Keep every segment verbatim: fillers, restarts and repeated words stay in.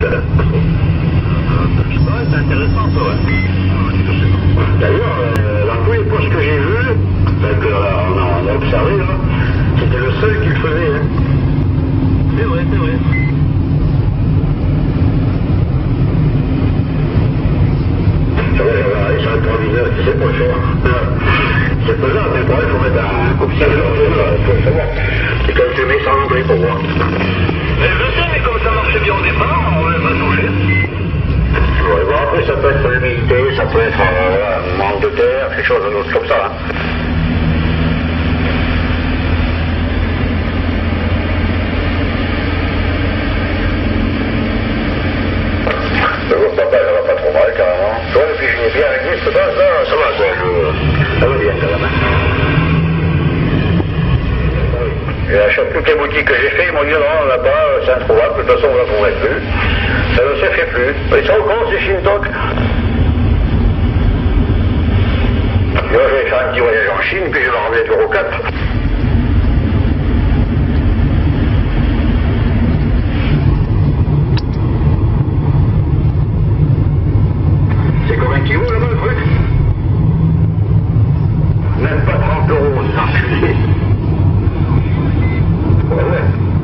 c'est intéressant, ça, ouais. D'ailleurs, euh, dans tous les postes que j'ai vus, ben, que là, on, a, on a observé, là, c'était le seul qui le faisait. Hein. C'est vrai, c'est vrai. Ça va, on va aller sur le proviseur, qui sait pas le faire. C'est pesant, mais le problème, il faut mettre un copier, il faut savoir. C'est comme tu mets sans engrais pour voir. Mais je sais, mais comme ça marchait bien au départ, on va pas toucher. Ouais, bon, après, ça peut être l'humidité, ça peut être euh, un manque de terre, quelque chose d'autre comme ça. Hein. Le jour papa, ça va pas trop mal, carrément. Tu vois, depuis que je l'ai bien réglé, ça va, ça, ça va, quoi. Je... Ça va bien, quand même. Et à chaque toutes les boutiques que j'ai fait, ils m'ont dit non, on n'a pas, c'est introuvable, de toute façon, on ne la trouverait plus. Ça ne se fait plus. Ils sont au courant, ces Shintok. Moi, je vais faire un petit voyage en Chine, puis je vais revenir l'euro quatre. C'est combien de kilos là-bas, le truc? Même pas trente euros, c'est enculé. Ouais, ouais.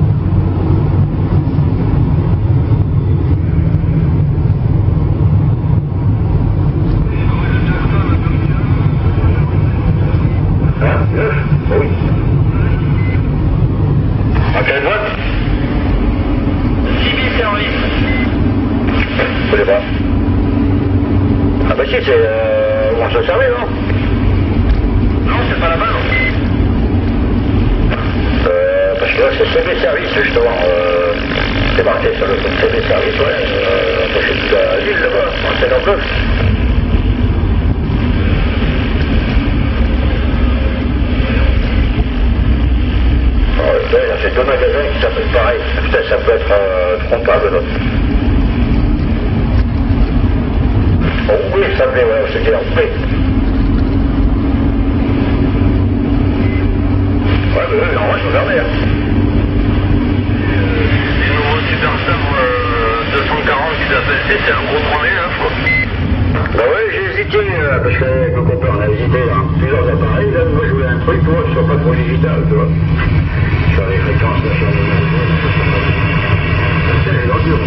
Hein? Neuf? Oui. À quelle boîte? Civil Service. Je connais pas. Ah bah si, c'est... Euh, on se servait, non? Non, c'est pas là-bas, non. Euh, parce que là, c'est C B Service, justement. Euh, c'est marqué sur le C B Service, ouais. Euh, on peut faire toute la ville, là-bas. On sait non plus. Ouais, c'est deux magasins qui s'appellent pareil. Peut-être ça peut être euh, trompable, là. Oh oui, ça me ouais, c'était en paix. Ouais, mais oui, en vrai, je regardais. Hein. Les nouveaux Super Sam euh, deux cent quarante qui s'appelle C, c'est un gros trois mille neuf, quoi. Bah ouais, j'ai hésité, euh, parce qu'avec le copain, on a hésité, hein. Plusieurs appareils, là, moi je voulais un truc, tu vois, qui soit pas trop digital, tu vois. Sur les fréquences, là, sur les magasins, c'est les ordures.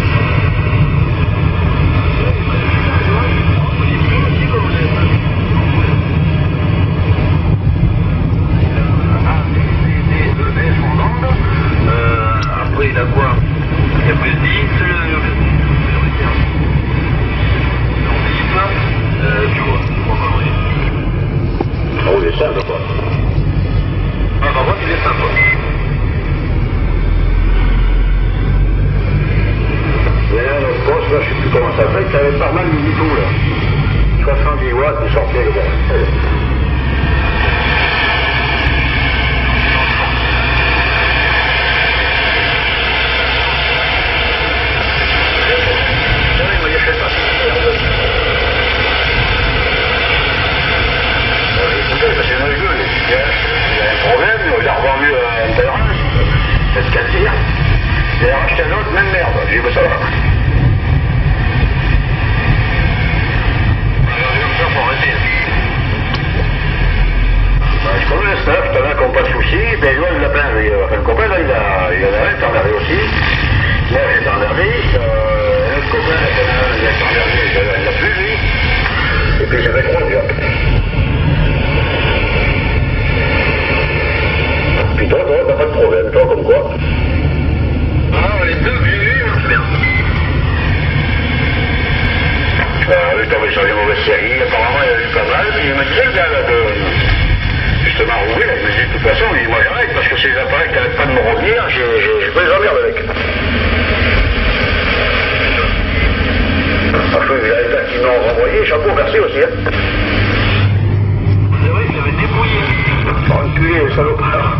Après, il a quoi? Il y a plus de dix, euh, tu vois, trois conneries. Oh, il est simple, quoi. Ah, par contre, il est sympa. Il y a un autre poste, là, je sais plus comment ça s'appelle, qui avait pas mal mis du tout, là. soixante-dix watts, il sortait, les gars. Parce qu'il y en a eu deux, il y a un problème, il a revendu un terrain, c'est ce qu'elle dit. Il a racheté un autre, même merde. J'ai dit, bah ça va. Bah, je connais le staff, t'en as qui n'ont pas de soucis, ben lui, il l'a plein. Enfin, le copain, là, il, a, il en a un, t'en avais aussi. Moi, j'ai t'en avais, euh, un autre copain, là, t'en as un, il a t'en avais, il l'a plus, lui. Et puis, j'avais trois, déjà. Puis toi, toi, t'as pas de problème, toi, comme quoi? Ah, les deux vieux, c'est bien. Euh, lui, tombé sur les mauvaises séries, apparemment, il a eu pas mal, puis il me disait, le gars, là, de... justement, rouler, il me dit, de toute façon, il dit, moi, j'arrête, parce que ces appareils qui n'arrêtent pas de me revenir, je, je, je peux les emmerder avec. Enfin, vous avez là qui m'ont renvoyé, chapeau, merci aussi, hein. C'est vrai qu'il avait débrouillé. Enculé, le salopard.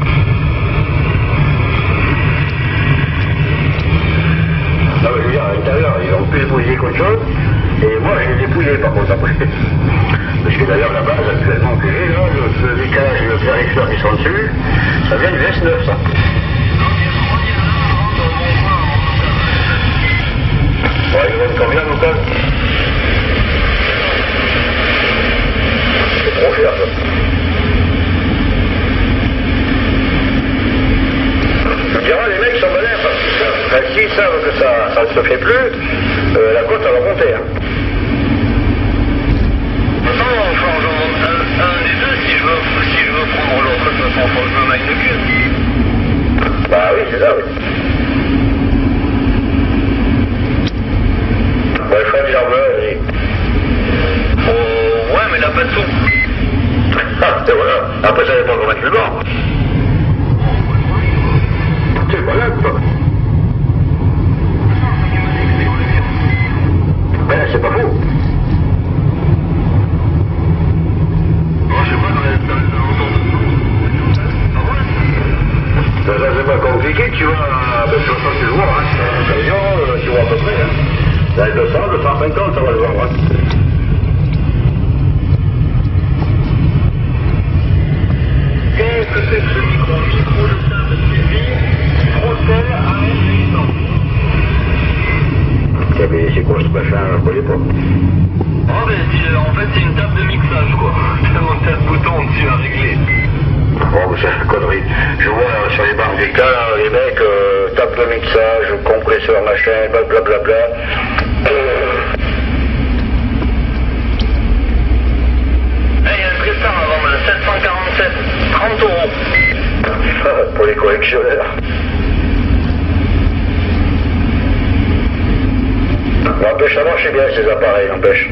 Non, mais je veux dire, à l'intérieur, ils ont plus dépouillé qu'autre chose. Et moi, je les ai dépouillés, par contre, après. Parce que d'ailleurs, la base actuellement que j'ai, là, le, le décalage et le vérifieur qui sont dessus, ça vient du S neuf, ça. donne combien, Lucas? C'est trop cher, ça. Tu me diras, les mecs sont malins, parce que s'ils savent que ça ne se fait plus, euh, la côte, elle va monter. Hein. Maintenant, enfin, j'en monte un, un des deux, si je veux, si je veux prendre l'autre, de toute façon, faut que je me maille le cul. Bah oui, c'est ça, oui. Bah, il faut un charmeur, vas-y. Oh, ouais, mais il a pas de sous. Ah, et voilà. Après, ça dépend comment tu le vends. C'est pas là, quoi. Ben, c'est pas faux. Ça, ça c'est pas compliqué, tu vois, ben, sur ça tu le vois, hein, un camion, euh, tu vois à peu près, hein. Dans les deux cents, deux cent cinquante, ça va le voir, hein. Qu'est-ce que c'est que ce micro? Micro de simple suivi, Procel A S huit cents. Eh bien, c'est quoi ce machin, je ne connais pas. Oh, ben, c'est- en fait, c'est une table de mixage, quoi. Tellement de tas de boutons dessus à régler. Oh, mais c'est une connerie. Je vois euh, sur les bancs des cas, là, les mecs euh, tapent le mixage, compresseur, machin, blablabla. Bla, bla. Eh, il y a un Tristar avant, le sept cent quarante-sept, trente euros. Pour les collectionneurs. N'empêche, ça marche bien ces appareils, n'empêche.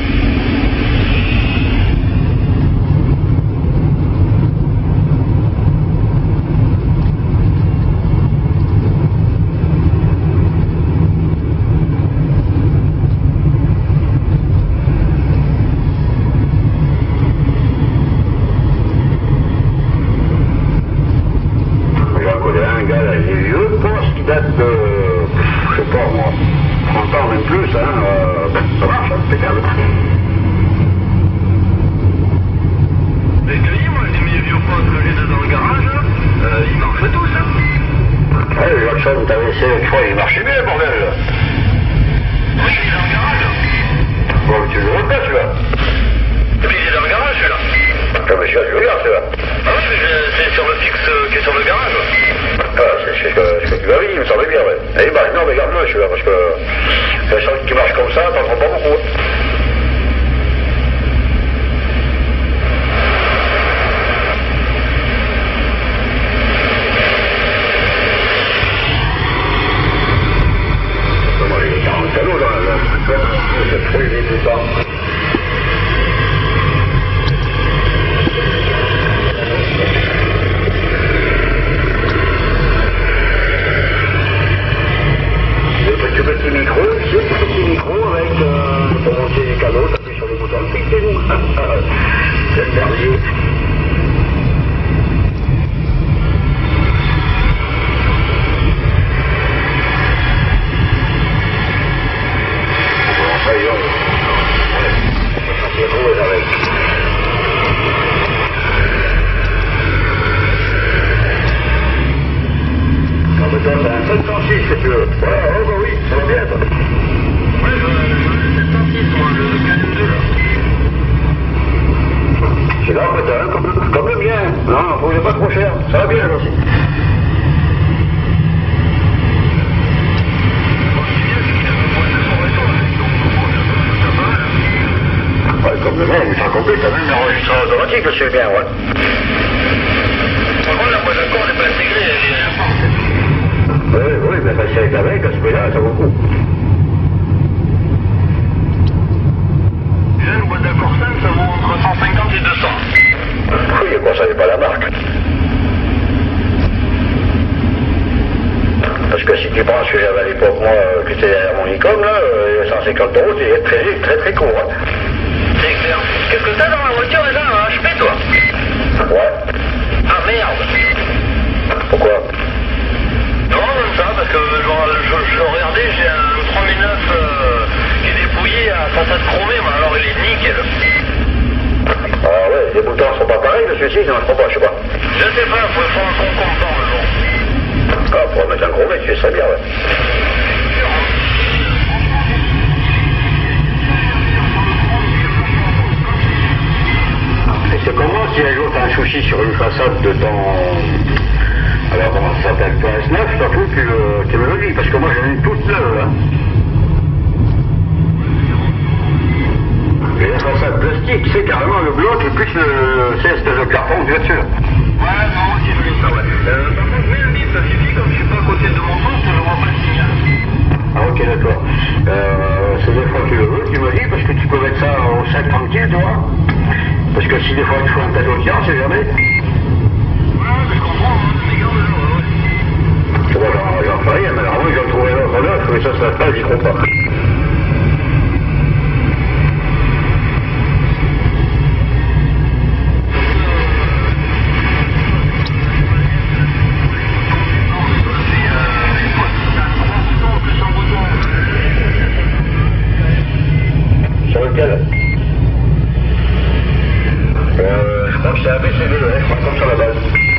J'en connais un gars, là, il est vieux, je pense qu'il date de, je sais pas moi, trente ans même plus, hein, euh, ben, ça marche, hein, c'est bien. Mais je te dis, moi, j'ai mes vieux potes que j'ai deux dans le garage, là, euh, ils marchent tous, hein. Ouais, le Jackson, t'avais essayé une fois, il marchait bien, bordel, là. Moi, je suis dans le garage. Bon, mais tu le vois pas, celui-là. Et puis, il est dans le garage, celui-là. Ah, mais celui-là, je le regarde, celui-là. Ah oui, mais je- c'est sur le fixe euh, qui est sur le garage. Ah, c'est ce que, ce que tu m'as dit, il me semblait bien, ouais. Eh ben, non, mais garde-le, celui-là, parce que le seul qui marche comme ça, t'en prends pas beaucoup. Comment les quarante canaux, là, là, c'est trop vite tout le temps. Des petits micros, des petits micros avec, euh, pour monter les canaux, t'appuies sur les boutons, puis c'est nous. C'est le merdier. Bon, ça y est, on va s'y retrouver avec. Non, mais toi, c'est un sept cent six, si tu veux. Ouais, oh, bah oui, ça va bien, toi. Ouais, le, le sept cent six, moi, le K M deux, là. C'est là, mais t'as un comme, le- comme le mien. Non, faut que c'est pas trop cher. Ça va bien, là aussi. Ouais, comme le mien, il sera complet, t'as même l'enregistrement automatique, je sais bien, ouais. Par contre, la boîte d'accord, elle n'est pas intégrée, elle est importante. Oui, oui, mais ça c'est avec, à ce prix-là, ça vaut le coup. Déjà, une boîte d'accord simple, ça vaut entre cent cinquante et deux cents. Oui, bon, ça n'est pas la marque. Parce que si tu prends ce que j'avais à l'époque, moi, euh, qui était à mon Icom, là, euh, cent cinquante euros, c'est très, très, très court. Hein. C'est clair. Qu'est-ce que t'as dans la voiture déjà, un H P, toi? Ouais. Ah merde. Pourquoi? Non, même ça, parce que genre, je, je regardais, j'ai un trois mille neuf euh, qui est dépouillé à façade chromée, mais alors il est nickel. Ah ouais, les boutons sont pas pareils, mais celui-ci, non, je crois pas, je sais pas. Je sais pas, il faut faire un con comptant, mais bon. Ah, pour mettre un gros mec, tu sais bien, ouais. façade de ton... Alors comment ça s'appelle, ton S neuf, surtout tu, euh, tu me le dis, parce que moi j'en ai une toute neuve là. Et la façade plastique, c'est carrément le bloc et plus le, c'est le carton de voiture. Ouais, non, si je voulais ça, ouais. Euh, par contre, mets le bip, ça suffit, comme je suis pas à côté de mon poste, je vois pas le signal. Ah ok, d'accord. Euh, c'est des fois que tu le veux, tu me dis, parce que tu peux mettre ça au sac tranquille, tu vois. Parce que si des fois tu fais un plateau de tiens, c'est jamais. Ouais, mais je comprends, hein, mais garde-le, ouais, ouais. Tu vois, j'en fais rien, mais alors moi j'en trouverai un autre neuf, mais ça, ça passe, j'y crois pas. Sur lequel euh, je crois que c'est A B C D, ouais, comme sur la base.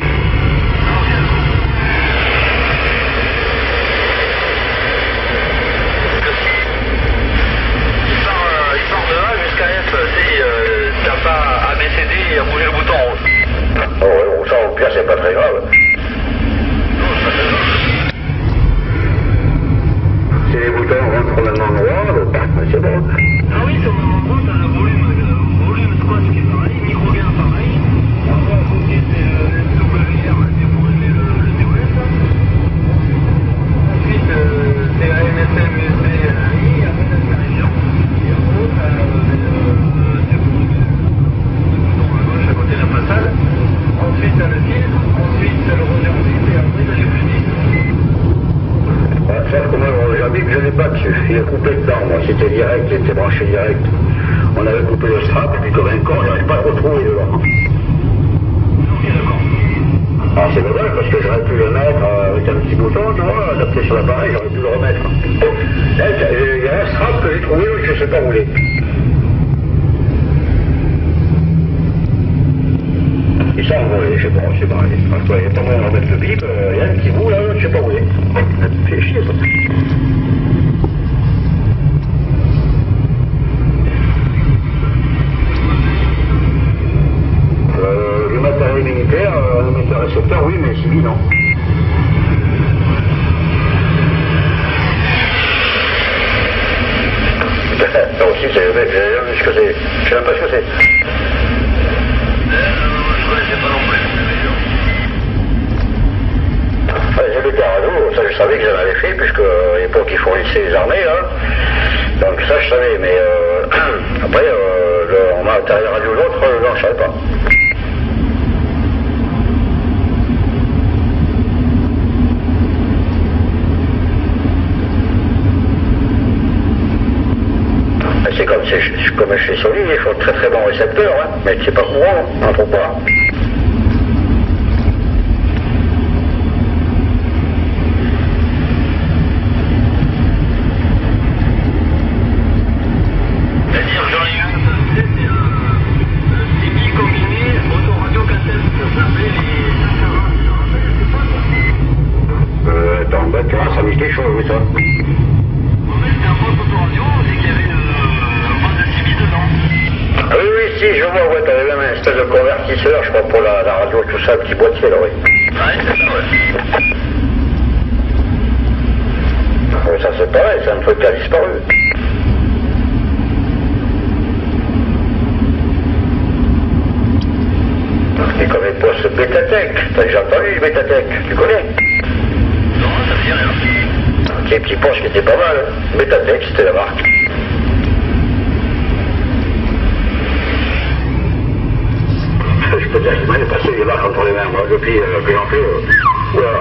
Il part, euh, il part de A jusqu'à F, c'est, euh, t'as pas A B C D et à bouger le bouton en haut. Oh ouais, bon, ça au pire c'est pas très grave. Si les boutons rentrent maintenant noirs, c'est bon. Ah oui, sur le moment, t'as le volume, le volume squat qui est pareil, micro-gain pareil. Après, à côté, c'est le W R, c'est pour régler le, le D O S. Ensuite, euh, c'est la M S M U S B I, après, t'as le région. Et en haut, t'as le, euh, c'est pour régler le bouton à gauche à côté de la façade. Ensuite, t'as le filtre. Ensuite, t'as le rosé bip et après, t'as les plus dix. Sauf que moi, j'ai dit que je n'ai pas dessus. Il est coupé dedans, moi. C'était direct, il était branché direct. On avait coupé le strap, et puis comme un con, je n'arrive pas à le retrouver devant. Ok, d'accord. Ah, c'est dommage, parce que j'aurais pu le mettre avec un petit bouton, tu vois, adapté sur l'appareil, j'aurais pu le remettre. Là, il y a un strap que j'ai trouvé, je ne sais pas où il est. Il s'est envolé, je sais pas, c'est pareil. Il n'y a pas moyen de remettre le bip, il y a un petit bout là, je ne sais pas où il est. Ça me fait chier ça. Euh, le matériel militaire, euh, le matériel récepteur, oui, mais civil, non. Ça aussi, c'est le mec, j'ai jamais vu ce que c'est. Je sais même pas ce que c'est. Je connaissais pas non plus. Les bétards, ça je savais que j'en avais fait, puisque à l'époque ils fournissaient les armées, là. Donc ça je savais, mais euh, après, euh, le matériel radio l'autre, non, je savais pas. C'est comme, c'est comme chez Sony, il faut de très très bons récepteurs, hein, mais c'est pas courant, on trouve pas. C'est-à-dire, j'en ai eu un, c'était un C I B combiné autoradio cassette, ça s'appelait les Sakara, tu te rappelles, c'est pas ça? Euh, attends, bah, ça me dit quelque chose, oui, ça. En fait, c'était un poste autoradio, c'est qu'il y avait euh, un poste de C I B dedans. Ah oui, oui, si, je vois, ouais, t'avais même un espèce de convertisseur, je crois, pour la, la radio, tout ça, petit boîtier, là, oui. Ouais, c'est ça, ouais. Ouais, ça, c'est pareil, c'est un truc qui a disparu. Et comme les postes Betatech, t'as déjà entendu Betatech, tu connais? Non, ça me dit rien. C'est les petits postes qui étaient pas mal, hein. Betatech, c'était la marque. Je peux dire qu'il m'avait passé les marques entre les mains, moi, depuis euh, que j'en fais, euh, voilà.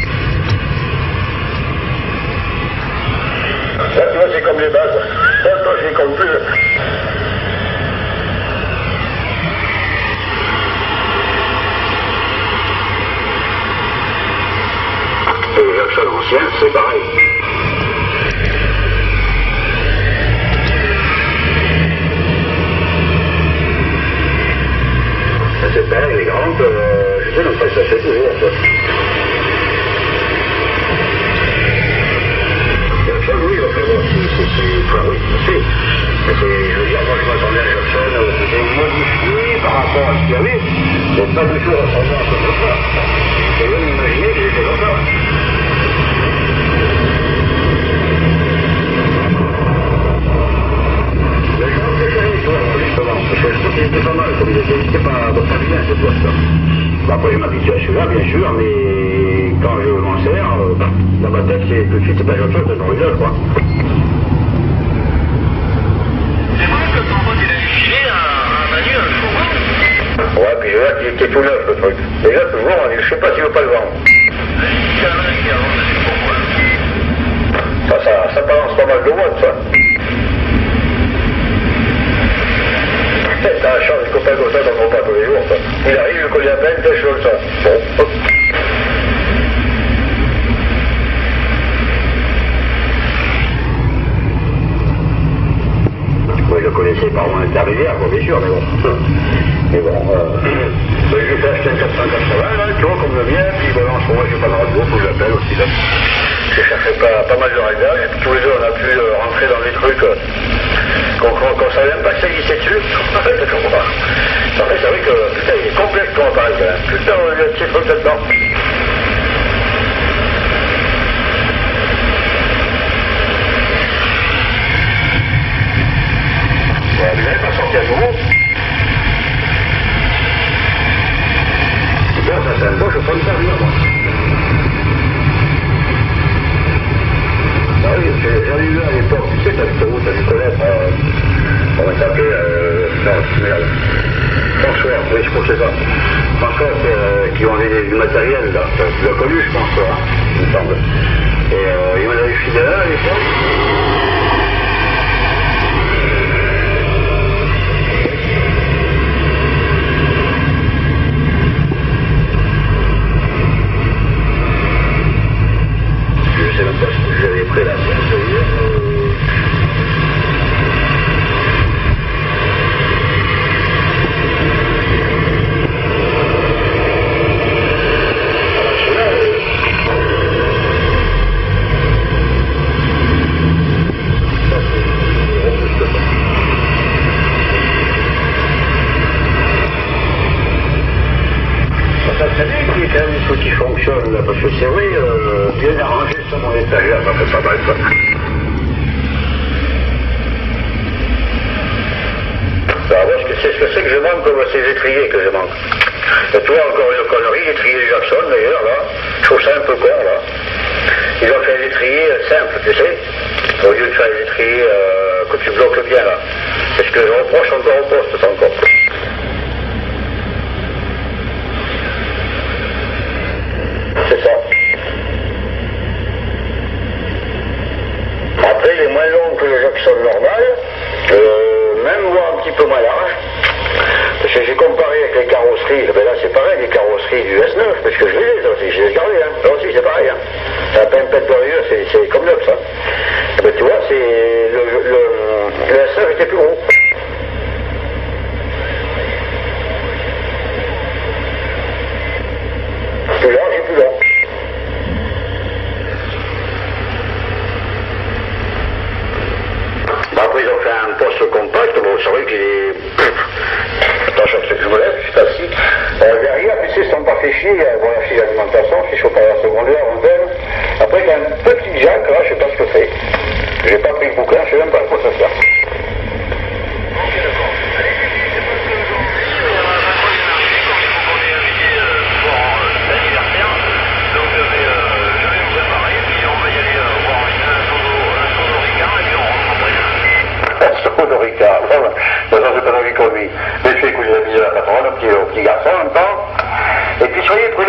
Là, tu vois, c'est comme les bases. Là, toi, je les compte plus. Et les Jackson anciens, c'est pareil. C'est pareil, les grandes, euh, je sais même pas si ça fait toujours, en fait. Jackson, oui, enfin bon, c'est, enfin oui, c'est, c'est, je veux dire, moi je m'attendais à Jackson, c'était modifié par rapport à ce qu'il y avait. C'est pas du tout ressemblant à ce que ça. Et vous imaginez qu'il était comme ça. Mais je pense que j'ai une histoire, justement, parce que je trouve qu'il était pas mal, comme il était, il était pas, pas bien ce poste. Bah, après, je m'habitue à celui-là, bien sûr, mais quand je m'en sers, euh, dans ma tête, c'est tout de suite, c'est pas autre chose que dans les deux, quoi. C'est vrai que ton pote, il a filé un Manu, un fourgon. Ouais, puis je vois qu'il était tout neuf, le truc. Déjà, toujours, on dit, je sais pas s'il veut pas le vendre. C'est un mec qui a vendu du pourquoi. Ça, ça, ça balance pas mal de watts, ça. T'as la chance de copain comme ça, t'en prends pas tous les jours, ça. Il arrive, le collier à peine, t'es chaud, ça. Bon. Oui, je le connaissais par loin de la rivière, quoi, bien sûr, mais bon. Mais bon, euh, je lui ai fait acheter un quatre cent quatre-vingts, là, tu vois, comme le mien, puis bon, en ce moment, j'ai pas de radio, faut que j'appelle aussi, là. J'ai cherché pas, pas mal de réglages, et puis tous les deux, on a pu euh, rentrer dans des trucs euh, qu'on qu savait même pas que ça existait dessus. En fait, je comprends pas. En fait, c'est vrai que, putain, il est complètement pareil, hein. Putain, il y a un petit truc là-dedans. Ouais, mais il n'est pas sorti à nouveau. Bon, ça c'est un beau, je prends ça, lui, moi. Ah oui, j'en ai eu un à l'époque, tu sais, t'as où, t'as dû connaître, euh, on va s'appeler, euh, non, merde, François, oui, je pense que c'est ça. François, euh, qui vendait du matériel, là, tu l'as connu, je pense, là, il me semble. Et euh, il m'en avait filé un à l'époque. Je sais même pas si j'avais pris la scène, je veux dire. Qui fonctionne là, parce que c'est vrai, euh, bien arrangé sur mon étagère, ça fait pas mal quoi. Alors moi, ce que c'est que je manque, c'est les étriers que je manque. Et tu vois, encore une connerie, l'étrier Jackson d'ailleurs, là, je trouve ça un peu con là. Ils ont fait les étriers simples, tu sais, au lieu de faire les étriers euh, que tu bloques bien là. C'est ce que je reproche encore au poste, ça encore. C'est ça. Après, il est moins long que le Jackson normal, euh, même voire un petit peu moins large. Parce que j'ai comparé avec les carrosseries, ben là c'est pareil, les carrosseries du S neuf, parce que je les ai, là aussi, je les ai gardées, hein. Là aussi c'est pareil, hein. Ça n'a pas un pète de rigueur, c'est comme neuf ça. Ben, tu vois, c'est le, le, le S neuf était plus gros. Plus large et plus long. Après ils ont fait un poste compact, bon c'est vrai qu'il est... Attends, je, je me lève, je suis assis. Euh, derrière, tu sais, ils ne sont pas fait chier, bon la fiche d'alimentation, fiche au carrière secondaire, antenne. Après il y a un petit jack, là, je sais pas ce que c'est. J'ai pas pris le bouquin, je sais même pas à quoi ça sert. Ricard, bon, ben, ça c'est pas la vie qu'on lui. Mais je fais écouter la vie de la patronne, au petit, au petit garçon en même temps. Et puis soyez prudents.